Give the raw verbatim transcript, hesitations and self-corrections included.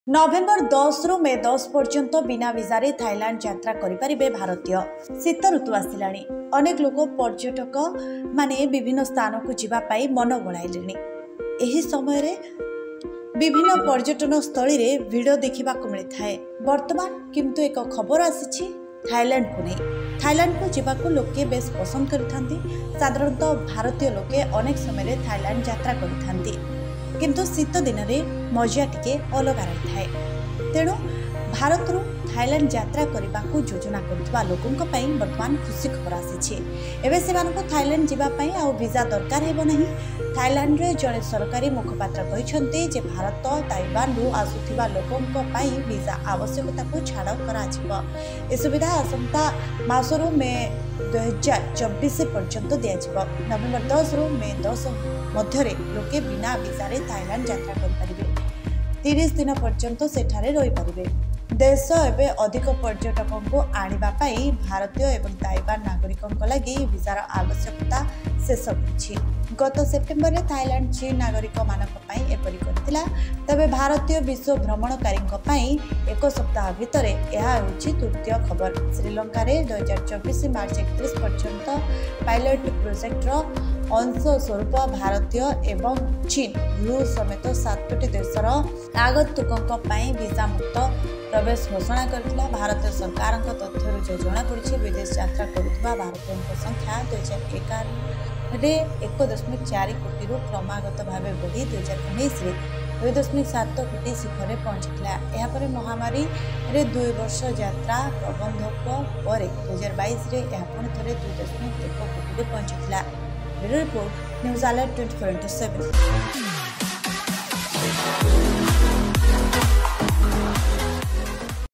नवेम्बर दस रु मे दस पर्यंत बिना वीजा थाईलैंड यात्रा करें भारतीय। शीत ऋतु आसला अनेक लोक पर्यटक माने विभिन्न स्थान को जीवाई मन बढ़ाइले। यही समय विभिन्न पर्यटन स्थली रे भिड़ देखा मिलता है। वर्तमान किंतु एक खबर आसी थाईलैंड को नहीं। थाईलैंड को जीवाको लोके बेस पसंद करिथांती। साधारणतः भारतीय लोके अनेक समय थाईलैंड यात्रा करिथांती, किंतु शीत दिन में मजा टिके अलग रही है। तेणु भारत रु थाईलैंड यात्रा करने को योजना करुवा लोकों बर्तमान खुशी खबर आसी। एवं से थाईलैंड जावाई आउ वीजा दरकार हेब नहीं। थाईलैंड रे जड़े सरकारी मुखपात्र कहते जे भारत ताइवान रु आसुथिबा लोकों वीजा आवश्यकता को छाड़ कर सुविधा आसंता मासरू मे दो हजार चौबीस पर्यंत दिज्व। नवेम्बर दस रु मे दस मध्य लोके बिना वीजा थाईलैंड यात्रा करें। तीस दिन पर्यंत सेठारे रही पारे। देश एवं अधिक पर्यटकों को आने भारतीय एवं ताइवान नागरिकों लगी वीजार आवश्यकता शेष होती। गत सेप्टेम्बर में थाईलैंड चीन नागरिक मानी एपरी करथिला। तबे भारतीय विश्व भ्रमणकारी एक सप्ताह भितर यह तृतीय खबर। श्रीलंका रे दो हजार चौबीस मार्च एकतीस पर्यंत पायलट प्रोजेक्टर अंश स्वरूप भारतीय एवं चीन रूस समेत सातोटी देशर आगंतुकों वीजा मुक्त प्रवेश घोषणा करथिला। भारतीय सरकार तथ्य जो जमापड़ी विदेश यात्रा करुवा भारतीयों संख्या दुई हजार एगार एक दशमिक चार कोटी क्रमागत भाव बढ़ी दुई हजार उन्नीस दुई दशमिक सात कोटी शिखर पहुंचीला। यापर महामारी रे दुई वर्ष यात्रा प्रबंधक पर दुई हजार बैश पुणी थे दुई दशमिक एक कोटी पहुंचीला। Report news alert twenty four into seven.